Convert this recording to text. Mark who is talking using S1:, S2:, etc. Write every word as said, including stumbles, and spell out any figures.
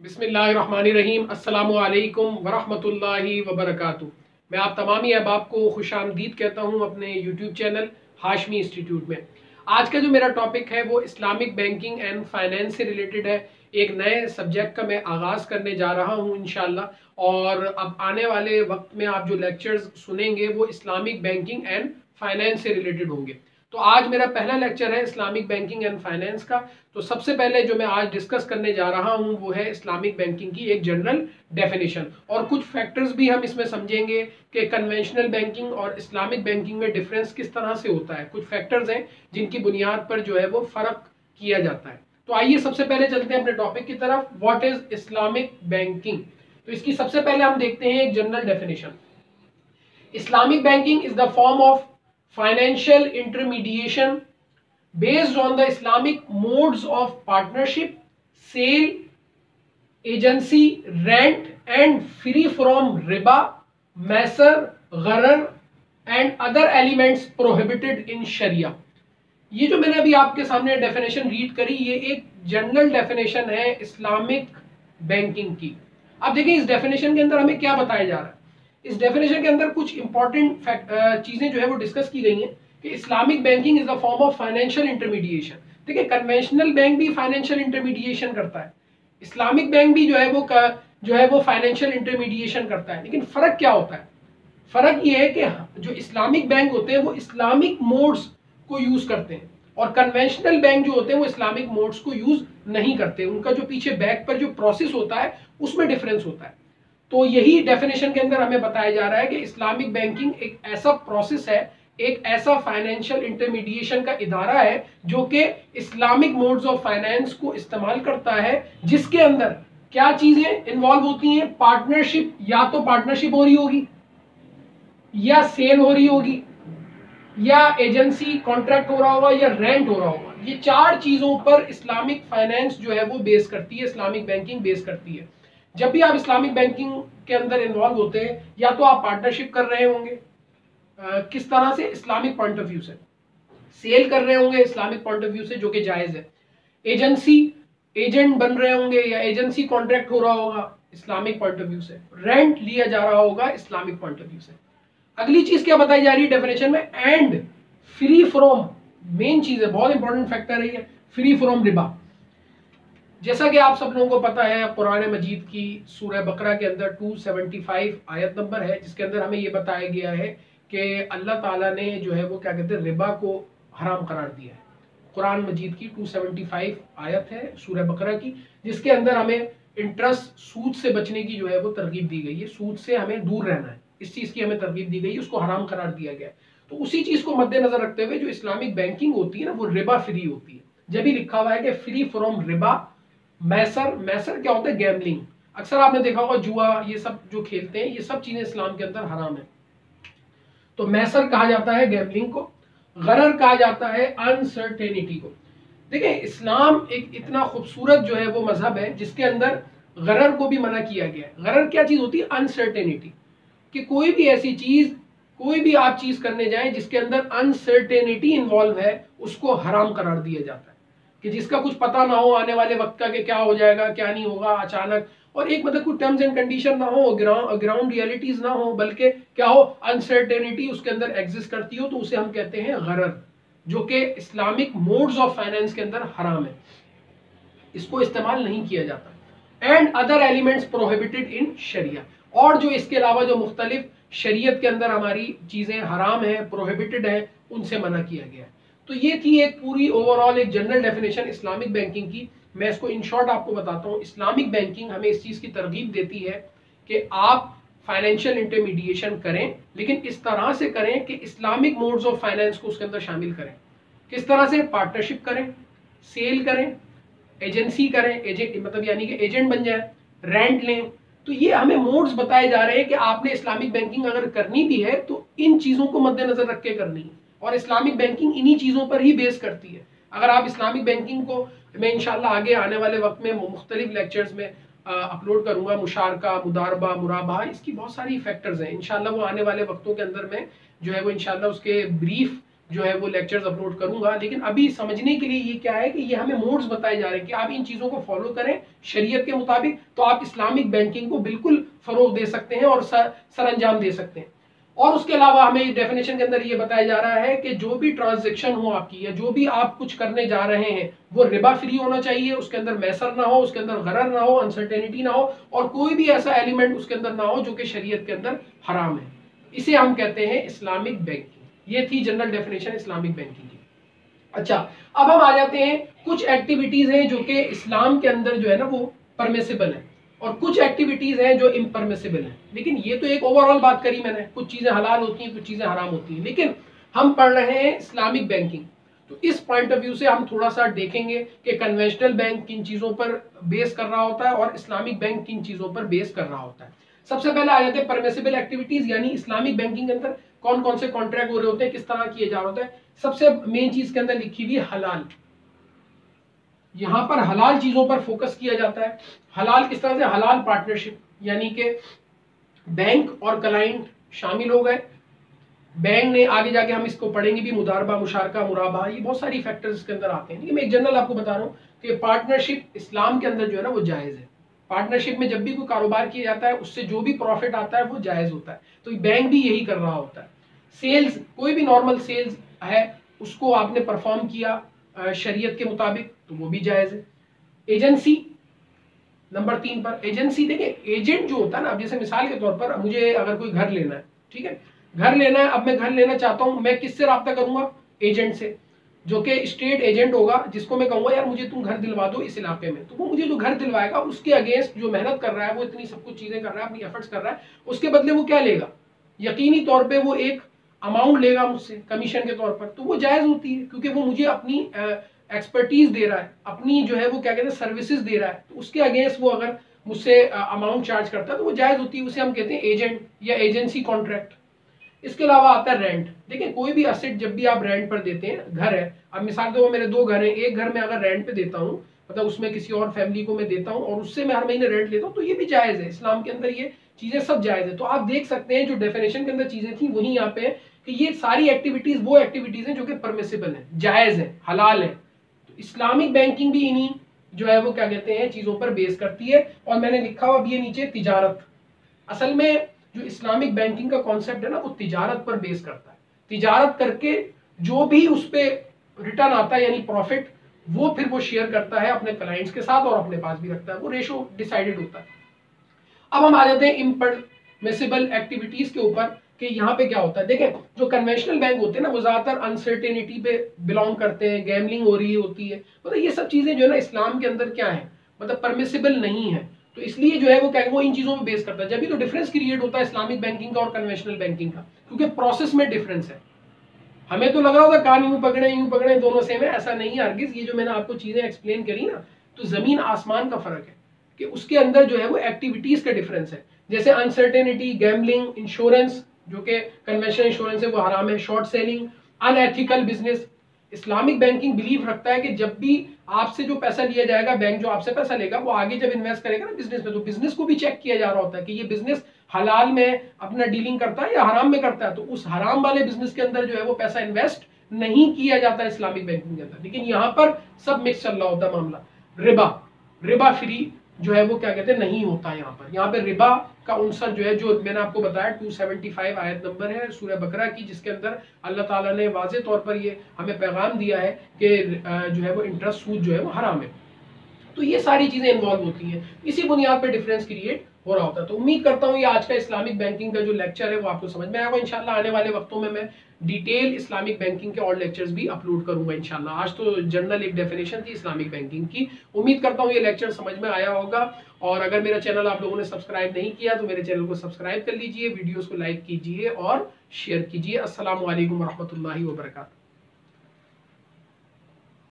S1: बिस्मिल्लाहिर्रहमानिर्रहीम अस्सलामु अलैकुम वरहमतुल्लाहि वबरकातुहू। मैं आप तमामी अहबाब को खुशामदीद कहता हूँ अपने यूट्यूब चैनल हाशमी इंस्टीट्यूट में। आज का जो मेरा टॉपिक है वो इस्लामिक बैंकिंग एंड फाइनेंस से रिलेटेड है। एक नए सब्जेक्ट का मैं आगाज़ करने जा रहा हूँ इंशाल्लाह, और अब आने वाले वक्त में आप जो लेक्चर्स सुनेंगे वो इस्लामिक बैंकिंग एंड फाइनेंस से रिलेटेड होंगे। तो आज मेरा पहला लेक्चर है इस्लामिक बैंकिंग एंड फाइनेंस का। तो सबसे पहले जो मैं आज डिस्कस करने जा रहा हूं वो है इस्लामिक बैंकिंग की एक जनरल डेफिनेशन, और कुछ फैक्टर्स भी हम इसमें समझेंगे कि कन्वेंशनल बैंकिंग और इस्लामिक बैंकिंग में डिफरेंस किस तरह से होता है। कुछ फैक्टर्स हैं जिनकी बुनियाद पर जो है वो फर्क किया जाता है। तो आइए सबसे पहले चलते हैं अपने टॉपिक की तरफ। What is Islamic banking? तो इसकी सबसे पहले हम देखते हैं एक general definition. Islamic banking is the form of financial intermediation based on the Islamic modes of partnership, sale, agency, rent and free from riba, maisar, gharar and other elements prohibited in sharia। ये जो मैंने अभी आपके सामने definition read करी, ये एक general definition है इस्लामिक बैंकिंग की। अब देखिए इस डेफिनेशन के अंदर हमें क्या बताया जा रहा है। इस डेफिनेशन के अंदर कुछ इंपॉर्टेंट चीजें जो है वो डिस्कस की गई हैं कि Islamic banking is the form of financial intermediation. देखिए कन्वेंशनल बैंक भी फाइनेंशियल इंटरमीडिएशन करता है, इस्लामिक बैंक भी जो है वो जो है वो फाइनेंशियल इंटरमीडिएशन करता है। लेकिन फर्क क्या होता है? फर्क ये है कि जो इस्लामिक बैंक होते हैं वो इस्लामिक मोड्स को यूज करते हैं, और कन्वेंशनल बैंक जो होते हैं वो इस्लामिक मोड्स को यूज नहीं करते। उनका जो पीछे बैक पर जो प्रोसेस होता है उसमें डिफरेंस होता है। तो यही डेफिनेशन के अंदर हमें बताया जा रहा है कि इस्लामिक बैंकिंग एक ऐसा प्रोसेस है, एक ऐसा फाइनेंशियल इंटरमीडिएशन का इदारा है जो कि इस्लामिक मोड्स ऑफ फाइनेंस को इस्तेमाल करता है, जिसके अंदर क्या चीजें इन्वॉल्व होती हैं? पार्टनरशिप, या तो पार्टनरशिप हो रही होगी, या सेल हो रही होगी, या एजेंसी कॉन्ट्रैक्ट हो रहा होगा, या रेंट हो रहा होगा। ये चार चीजों पर इस्लामिक फाइनेंस जो है वो बेस करती है, इस्लामिक बैंकिंग बेस करती है। जब भी आप इस्लामिक बैंकिंग के अंदर इन्वॉल्व होते हैं, या तो आप पार्टनरशिप कर रहे होंगे आ, किस तरह से? इस्लामिक पॉइंट ऑफ व्यू से। सेल कर रहे होंगे इस्लामिक पॉइंट ऑफ व्यू से, जो कि जायज है। एजेंसी, एजेंट बन रहे होंगे या एजेंसी कॉन्ट्रैक्ट हो रहा होगा इस्लामिक पॉइंट ऑफ व्यू से। रेंट लिया जा रहा होगा इस्लामिक पॉइंट ऑफ व्यू से। अगली चीज क्या बताई जा रही है डेफिनेशन में? एंड फ्री फ्रॉम, मेन चीज है, बहुत इंपॉर्टेंट फैक्टर है ये, फ्री फ्रॉम रिबा। जैसा कि आप सब लोगों को पता है, कुरान मजीद की सूरह बकरा के अंदर दो सौ पचहत्तर आयत नंबर है, जिसके अंदर हमें ये बताया गया है कि अल्लाह ताला ने जो है वो क्या कहते हैं, रिबा को हराम करार दिया है। कुरान मजीद की दो सौ पचहत्तर आयत है सूरह बकरा की, जिसके अंदर हमें इंटरेस्ट, सूद से बचने की जो है वो तरगीब दी गई है। सूद से हमें दूर रहना है, इस चीज की हमें तरगीब दी गई है, उसको हराम करार दिया गया है। तो उसी चीज को मद्देनजर रखते हुए जो इस्लामिक बैंकिंग होती है ना, वो रिबा फ्री होती है। जब भी लिखा हुआ है कि फ्री फ्रॉम रिबा, मैसर, मैसर क्या होता है? गैम्बलिंग। अक्सर आपने देखा होगा जुआ, ये सब जो खेलते हैं, ये सब चीजें इस्लाम के अंदर हराम है। तो मैसर कहा जाता है गैम्बलिंग को, गरर कहा जाता है अनसर्टेनिटी को। देखिए इस्लाम एक इतना खूबसूरत जो है वो मजहब है जिसके अंदर गरर को भी मना किया गया है। गरर क्या चीज होती है? अनसर्टेनिटी, कि कोई भी ऐसी चीज, कोई भी आप चीज करने जाए जिसके अंदर अनसर्टेनिटी इन्वॉल्व है, उसको हराम करार दिया जाता है। कि जिसका कुछ पता ना हो आने वाले वक्त का, कि क्या हो जाएगा क्या नहीं होगा अचानक, और एक मतलब कुछ टर्म्स एंड कंडीशन ना हो, ग्राउंड रियलिटीज ना हो, बल्कि क्या हो, अनसर्टेनिटी उसके अंदर एग्जिस्ट करती हो, तो उसे हम कहते हैं गरर, जो कि इस्लामिक मोड्स ऑफ फाइनेंस के अंदर हराम है, इसको इस्तेमाल नहीं किया जाता। And other elements prohibited in शरिया, और जो इसके अलावा जो मुख्तलिफ शरीयत के अंदर हमारी चीजें हराम है, प्रोहिबिटेड है, उनसे मना किया गया है। तो ये थी एक पूरी ओवरऑल एक जनरल डेफिनेशन इस्लामिक बैंकिंग की। मैं इसको इन शॉर्ट आपको बताता हूँ। इस्लामिक बैंकिंग हमें इस चीज की तरगीब देती है कि आप फाइनेंशियल इंटरमीडिएशन करें, लेकिन इस तरह से करें कि इस्लामिक मोड्स ऑफ फाइनेंस को उसके अंदर शामिल करें। किस तरह से? पार्टनरशिप करें, सेल करें, एजेंसी करें, एजेंट मतलब यानी कि एजेंट बन जाए, रेंट लें। तो ये हमें मोड्स बताए जा रहे हैं कि आपने इस्लामिक बैंकिंग अगर करनी भी है तो इन चीजों को मद्देनजर रख के करनी है, और इस्लामिक बैंकिंग इन्हीं चीजों पर ही बेस करती है। अगर आप इस्लामिक बैंकिंग को, मैं इंशाल्लाह आगे आने वाले वक्त में मुख्तलिफ लेक्चर्स में अपलोड करूंगा, मुशारका, मुदारबा, मुराबा, इसकी बहुत सारी फैक्टर्स हैं। इंशाल्लाह वो आने वाले वक्तों के अंदर में जो है वो इंशाल्लाह उसके ब्रीफ जो है वो लेक्चर्स अपलोड करूंगा। लेकिन अभी समझने के लिए ये क्या है कि ये हमें मोड्स बताए जा रहे हैं कि आप इन चीज़ों को फॉलो करें शरीयत के मुताबिक, तो आप इस्लामिक बैंकिंग को बिल्कुल फरोग दे सकते हैं और सर, सर अंजाम दे सकते हैं। और उसके अलावा हमें डेफिनेशन के अंदर ये बताया जा रहा है कि जो भी ट्रांजैक्शन हो आपकी, या जो भी आप कुछ करने जा रहे हैं, वो रिबा फ्री होना चाहिए, उसके अंदर मैसर ना हो, उसके अंदर गरर ना हो, अनसर्टेनिटी ना हो, और कोई भी ऐसा एलिमेंट उसके अंदर ना हो जो कि शरीयत के अंदर हराम है। इसे हम कहते हैं इस्लामिक बैंकिंग। ये थी जनरल डेफिनेशन इस्लामिक बैंकिंग की। अच्छा, अब हम आ जाते हैं कुछ एक्टिविटीज हैं जो कि इस्लाम के अंदर जो है ना वो परमिसिबल है, और कुछ एक्टिविटीज हैं जो इम्परमिसिबल हैं। लेकिन ये तो एक ओवरऑल बात करी मैंने, कुछ चीजें हलाल होती हैं, कुछ चीजें हराम होती हैं, लेकिन हम पढ़ रहे हैं इस्लामिक बैंकिंग, तो इस पॉइंट ऑफ व्यू से हम थोड़ा सा देखेंगे कि कन्वेंशनल बैंक किन चीजों पर बेस कर रहा होता है और इस्लामिक बैंक किन चीजों पर बेस कर रहा होता है। सबसे पहले आ जाते हैं परमिसिबल एक्टिविटीज, यानी इस्लामिक बैंकिंग के अंदर कौन कौन से कॉन्ट्रैक्ट हो रहे होते हैं, किस तरह किए जा रहे होते हैं। सबसे मेन चीज के अंदर लिखी हुई हलाल, यहां पर हलाल चीजों पर फोकस किया जाता है। हलाल किस तरह से, हलाल पार्टनरशिप, यानी कि बैंक और क्लाइंट शामिल हो गए। बैंक ने आगे जाके हम इसको पढ़ेंगे भी, मुदारबा, मुशारका, मुराबा, ये बहुत सारी फैक्टर्स इसके अंदर आते हैं। लेकिन मैं एक जनरल आपको बता रहा हूँ कि पार्टनरशिप इस्लाम के अंदर जो है ना वो जायज है। पार्टनरशिप में जब भी कोई कारोबार किया जाता है उससे जो भी प्रॉफिट आता है वो जायज होता है, तो बैंक भी यही कर रहा होता है। सेल्स, कोई भी नॉर्मल सेल्स है उसको आपने परफॉर्म किया शरीयत के मुताबिक, तो वो भी जायज है। एजेंसी नंबर तीन पर, एजेंसी देखिए, एजेंट जो होता है ना, अब जैसे मिसाल के तौर पर मुझे अगर कोई घर लेना है, ठीक है, घर लेना है, अब मैं घर लेना चाहता हूं, मैं किससे रब्ता करूंगा, एजेंट से, जो कि स्टेट एजेंट होगा, जिसको मैं कहूंगा यार मुझे तुम घर दिलवा दो इस इलाके में, तो वो मुझे जो घर दिलवाएगा उसके अगेंस्ट जो मेहनत कर रहा है, वो इतनी सब कुछ चीजें कर रहा है, अपनी एफर्ट्स कर रहा है, उसके बदले वो क्या लेगा, यकीनी तौर पर वो एक अमाउंट लेगा मुझसे कमीशन के तौर पर, तो वो जायज होती है क्योंकि वो मुझे अपनी एक्सपर्टीज दे रहा है, अपनी जो है वो क्या कहते हैं सर्विसेज दे रहा है, तो उसके अगेंस्ट वो अगर मुझसे अमाउंट चार्ज करता है तो वो जायज होती है, उसे हम कहते हैं एजेंट या एजेंसी कॉन्ट्रैक्ट। इसके अलावा आता है रेंट। देखिए, कोई भी असेट जब भी आप रेंट पर देते हैं, घर है, अब मिसाल के तौर पर मेरे दो घर हैं, एक घर में अगर रेंट पे देता हूँ, मतलब उसमें किसी और फैमिली को मैं देता हूँ और उससे मैं हर महीने रेंट लेता हूँ, तो ये भी जायज है, इस्लाम के अंदर ये चीजें सब जायज है। तो आप देख सकते हैं जो डेफिनेशन के अंदर चीजें थी वही यहाँ पे कि ये सारी एक्टिविटीज वो एक्टिविटीज हैं जो कि परमिसिबल है, जायज है, हलाल है। तो इस्लामिक बैंकिंग भी इन्हीं जो है वो क्या कहते हैं चीजों पर बेस करती है। और मैंने लिखा हुआ भी ये नीचे तिजारत, असल में जो इस्लामिक बैंकिंग का कॉन्सेप्ट है ना वो तिजारत पर बेस करता है। तिजारत करके जो भी उस पर रिटर्न आता है यानी प्रॉफिट, वो फिर वो शेयर करता है अपने क्लाइंट्स के साथ और अपने पास भी रखता है, वो रेशो डिसाइडेड होता है। अब हम आ जाते हैं इम्परमिसिबल एक्टिविटीज के ऊपर कि यहाँ पे क्या होता है। देखें, जो कन्वेंशनल बैंक होते हैं ना वो ज्यादातर अनसर्टेनिटी पे बिलोंग करते हैं, गैमलिंग हो रही होती है, मतलब ये सब चीजें जो है ना इस्लाम के अंदर क्या है, मतलब परमिसिबल नहीं है, तो इसलिए जो है वो क्या वो इन चीजों में बेस करता है। जब भी तो डिफरेंस क्रिएट होता है इस्लामिक बैंकिंग का और कन्वेंशनल बैंकिंग का, क्योंकि प्रोसेस में डिफरेंस है। हमें तो लग रहा होता कान यूं पकड़े यूं पकड़े दोनों सेम है, ऐसा नहीं है हरगिज। ये जो मैंने आपको चीजें एक्सप्लेन करी ना, तो जमीन आसमान का फर्क है कि उसके अंदर जो है वो एक्टिविटीज का डिफरेंस है। जैसे अनसर्टेनिटी, गैमलिंग, इंश्योरेंस जो कि कन्वेंशनल इंश्योरेंस है वो हराम है, short selling, unethical business. Islamic banking believe रखता है कि जब भी आपसे जो पैसा लिया जाएगा, बैंक जो आपसे पैसा लेगा वो आगे जब इन्वेस्ट करेगा ना बिजनेस में, तो बिजनेस को भी चेक किया जा रहा होता है कि ये बिजनेस हलाल में अपना डीलिंग करता है या हराम में करता है, तो उस हराम वाले बिजनेस के अंदर जो है वो पैसा इन्वेस्ट नहीं किया जाता है इस्लामिक बैंकिंग के अंदर। लेकिन यहाँ पर सब मिक्स चल रहा होता है मामला। रिबा, रिबा फ्री जो है वो क्या कहते हैं नहीं होता है यहाँ पर। यहाँ पे रिबा का उनसर जो है, जो मैंने आपको बताया दो सौ पचहत्तर आयत नंबर है सूरह बकरा की, जिसके अंदर अल्लाह ताला ने वाज़े तौर पर ये हमें पैगाम दिया है कि जो है वो इंटरेस्ट सूद जो है वो हराम है। तो ये सारी चीजें इन्वॉल्व होती हैं, इसी बुनियाद पर डिफरेंस क्रिएट हो रहा होता है। तो उम्मीद करता हूँ ये आज का इस्लामिक बैंकिंग का जो लेक्चर है वो आपको समझ में आएगा। इंशाल्लाह आने वाले वक्तों में मैं डिटेल इस्लामिक बैंकिंग के और लेक्चर्स भी अपलोड करूंगा इंशाल्लाह। आज तो जनरल एक डेफिनेशन थी इस्लामिक बैंकिंग की। उम्मीद करता हूँ ये लेक्चर समझ में आया होगा, और अगर मेरा चैनल आप लोगों ने सब्सक्राइब नहीं किया तो मेरे चैनल को सब्सक्राइब कर लीजिए, वीडियोस को लाइक कीजिए और शेयर कीजिए। अस्सलामु अलैकुम वरहमतुल्लाहि वबरकातुहू।